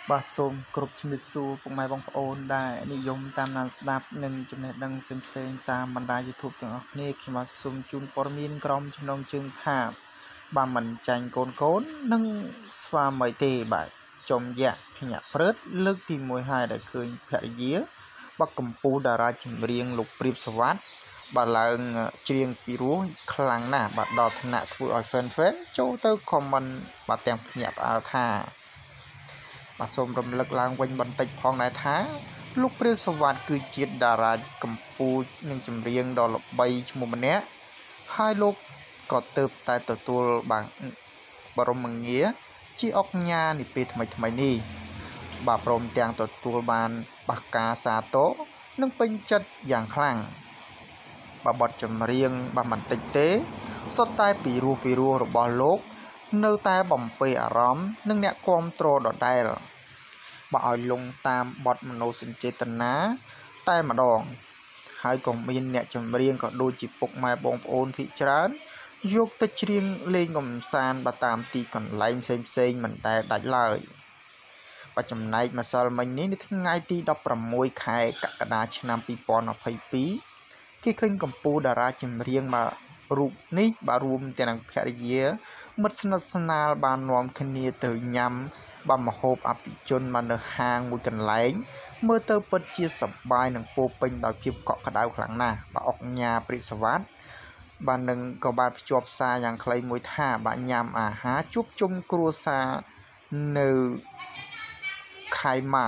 បាទសូមគ្រប់ជំរាបសួរពុកម៉ែបងប្អូនដែលនិយមតាមដានស្ដាប់និងចំណេះដឹងផ្សេងៗតាមបណ្ដា YouTube ទាំងអស់គ្នាខ្ញុំបាទសូមជូនព័ត៌មានក្រុមចំណងជើងថាបាទមិនចាញ់កូននិងស្វាមីទេបាទចំយ៉ាក់ភ្ញាក់ព្រឹតលើកទី1ហើយដែលឃើញភរិយាបាទកម្ពុជាតារាចម្រៀងលោកព្រាបសវត្ថបាទឡើងច្រៀងពីរោះខ្លាំងណាស់បាទដល់ថ្នាក់ធ្វើឲ្យ fan ចូលទៅ comment បាទទាំងភ្ញាក់ផ្អើលថាបាទសូមរំលឹកឡើងវិញបន្តិចផងដែរថាលោកព្រាបសវត្ថគឺជាតារាកម្ពុជានិងចម្រៀងដ៏ល្បីឈ្មោះម្នាក់ហើយលោកក៏ទើបតែទទួលបាទបរមងារជាអុកញ៉ានាពេលថ្មីនេះបាទព្រមទាំងទទួលបានបាទការសាទរនិងពេញចិត្តយ៉ាងខ្លាំងបាទបទចម្រៀងបាទមិនតិចទេសុទ្ធតែពីរោះរបស់លោកនៅតែបំពេអារម្មណ៍និងអ្នកគាំទ្រដដែលបាទឲ្យលងតាមបទមនោសញ្ចេតនាតែម្ដងហើយក៏មានអ្នកចម្រៀងក៏ដូចជាពុកម៉ែបងប្អូនភាគច្រើនយកទៅច្រៀងលេងកំសាន្តបាទតាមទីកន្លែងផ្សេងមិនដែលដាច់ឡើយបាទចំណែកម្សិលមិញនេះនៅថ្ងៃទី16ខែកក្កដាឆ្នាំ2022គេឃើញកម្ពុជាតារាចម្រៀងបាទរូបនេះបាទរួមទាំងនឹងភរិយាមិត្តស្និទ្ធស្នាលបាននាំគ្នាទៅញ៉ាំបាទម្ហូបអភិជនមកនៅហាងមួយកន្លែងមើលទៅពិតជាសប្បាយនិងពោពេញដោយភាពកក់ក្ដៅខ្លាំងណាស់បាទអុកញ៉ាព្រាបសវត្ថបាទនឹងក៏បានភ្ជាប់សារយ៉ាងខ្លីមួយថាបាទញ៉ាំអាហារជួបជុំគ្រួសារនៅខៃម៉ា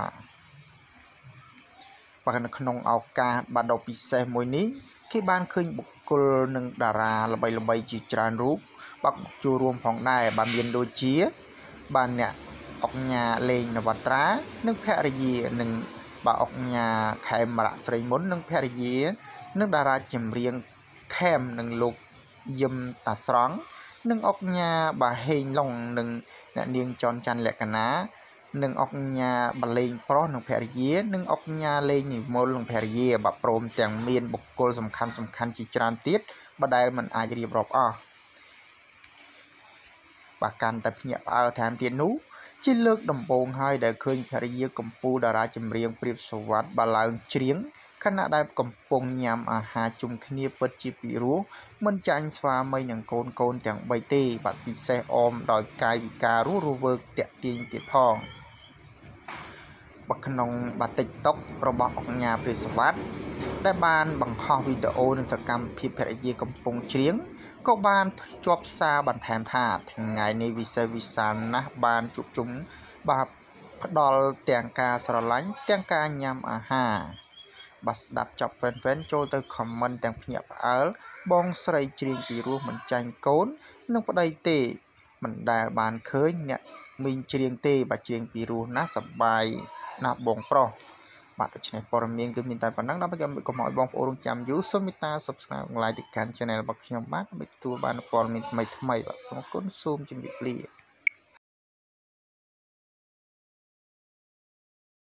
បាទនៅក្នុងឱកាសបាទដ៏ពិសេសមួយនេះគេបានឃើញបុគ្គលនិងតារាល្បីៗជាច្រើនរូបបាទចូលរួមផងដែរបាទមានដូចជាបាទអ្នកអុកញ៉ាលេងនវត្រានិងភរិយានិងបាទអុកញ៉ាខេមរៈស្រីមុននិងភរិយានិងតារាចម្រៀងខេមនិងលោកយឹមតាស្រង់និងអុកញ៉ាបាទហេងឡុងនិងអ្នកនាងចនច័ន្ទលក្ខណានិងអុកញ៉ាបលេងប្រុសនិងភរិយានិងអុកញ៉ាលេងនិមលនិងភរិយាបាទព្រមទាំងមានបុគ្គលសំខាន់ជាច្រើនទៀតបាទដែលមិនអាចរៀបរាប់អស់បាទកាន់តែភ្ញាក់ផ្អើលថែមទៀតនោះជាលើកដំបូងហើយដែលឃើញភរិយាកម្ពុជាតារាចម្រៀងព្រាបសវត្ថបាទឡើងច្រៀងខណៈដែលកំពុងញ៉ាំអាហារជុំគ្នាពិតជាពីរោះមិនចាញ់ស្វាមីនិងកូនទាំង3ទេបាទពិសេសអមដោយកាយវិការរស់រវើកតាក់ទាញទៀតផងក្នុងបាទ TikTok របស់អុកញ៉ាព្រាបសវត្ថដែលបានបង្ហោះវីដេអូនិងសកម្មភាពភរិយាកំពុងច្រៀងក៏បានភ្ជាប់សារបន្ថែមថាថ្ងៃនេះវិសេសវិសាលណាស់បានជួបជុំបាទផ្ដល់ទាំងការស្រឡាញ់ទាំងការញ៉ាំអាហារបាទស្ដាប់ចប់ fan ចូលទៅ comment ទាំងភ្ញាក់ផ្អើលបងស្រីច្រៀងពីរោះមិនចាញ់កូននិងប្តីទេមិនដែលបានឃើញអ្នកមីងច្រៀងទេបាទច្រៀងពីរោះណាស់សប្បាយណាស់បងប្រុសបាទដូច្នេះព័ត៌មានគឺមានតែប៉ុណ្ណឹងដើម្បីកុំឲ្យបងប្អូនរងចាំយូរសូមមេត្តា Subscribe និង Like ទៅកាន់ Channel របស់ខ្ញុំបាទដើម្បីទទួលបានព័ត៌មានថ្មីបាទសូមអរគុណសូមជម្រាបលា